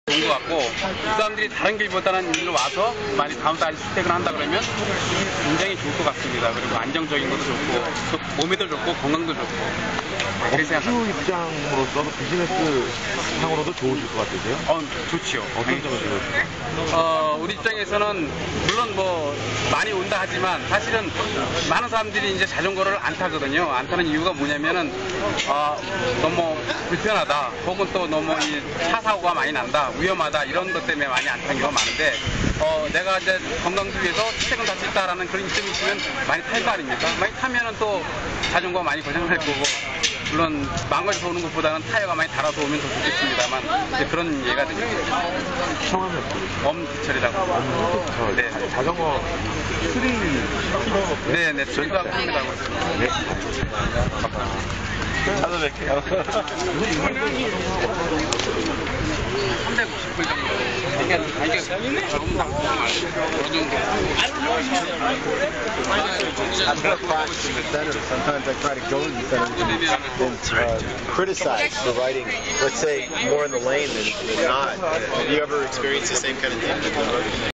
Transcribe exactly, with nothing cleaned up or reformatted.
좋은 것 같고 그 사람들이 다른 길보다는 일로 와서 많이 다음 달에 출퇴근을 한다 그러면 굉장히 좋을 것 같습니다. 그리고 안정적인 것도 좋고 또 몸에도 좋고 건강도 좋고 그렇게 생각합니다. 업주 입장으로서도 비즈니스 상으로도 좋으실 것 같으세요? 어, 좋지요. 어떤 점을 좋으세요? 어, 우리 입장에서는 물론 뭐 많이 온다 하지만 사실은 많은 사람들이 이제 자전거를 안 타거든요. 안 타는 이유가 뭐냐면은 어, 너무 불편하다 혹은 또 너무 이 차 사고가 많이 난다 위험하다 이런 것 때문에 많이 안 타는 경우가 많은데 어, 내가 이제 건강도 위해서 출퇴근 탈 수 있다라는 그런 이점이 있으면 많이 탈 거 아닙니까? 많이 타면은 또 자전거 많이 고장날 거고 물론 망가져서 오는 것보다는 타이어가 많이 달아서 오면 더 좋겠습니다만 이제 그런 예가 되죠. 성함이 어떻게 엄기철이라고. 엄기철. 네. 자전거 수리 네, 네, 수리도 하고 합니다. 네. 찾아뵐게요. 삼백오십 불 정도. 이게 이게 저금당 어느 정도. Sometimes I try to go in the center and uh, criticize for riding, let's say, more in the lane than, than not. Have you ever experienced the same kind of thing?